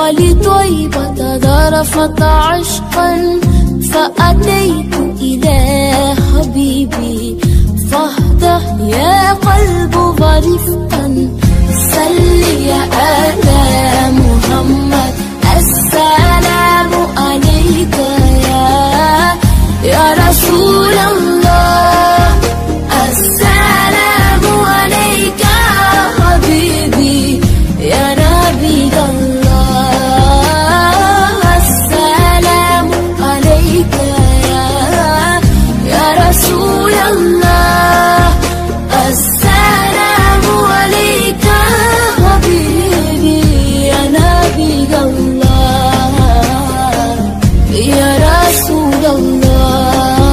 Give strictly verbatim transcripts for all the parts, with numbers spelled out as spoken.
ولطيبة ذرفت عشقا فأتيت إلى حبيبي فاهده يا قلب ورفقا صل يا آل محمد السلام عليك يا يا رسول الله السلام عليك يا حبيبي يا نبي الله السلام عليك يا يا رسول الله السلام عليك يا حبيبي يا نبي الله يا رسول الله.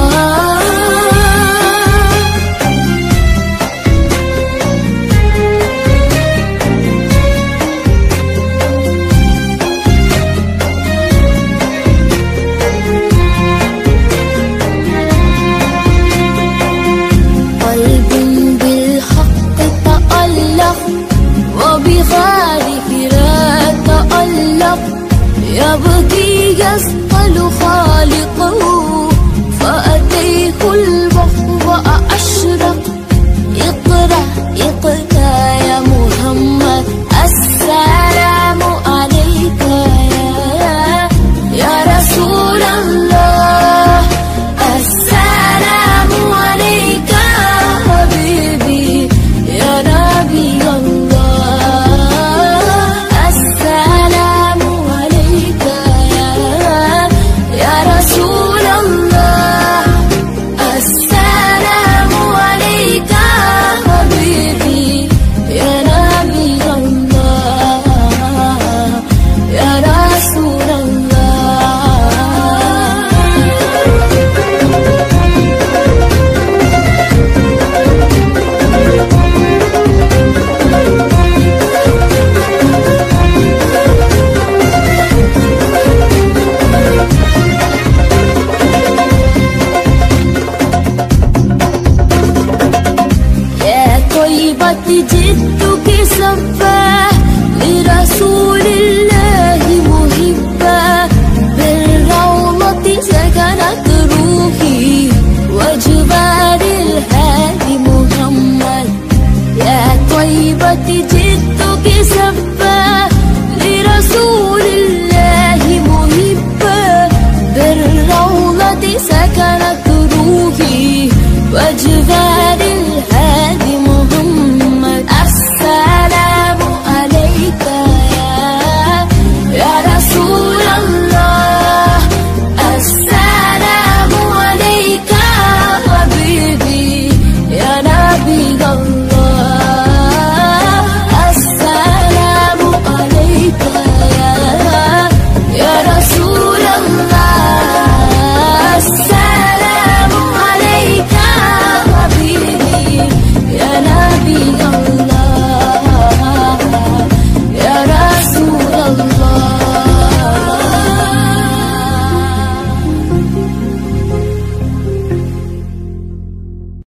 وبخالق لا تألق يبكي يسأل خالقه فأتيه البحر وأشرق اقرأ اقرأ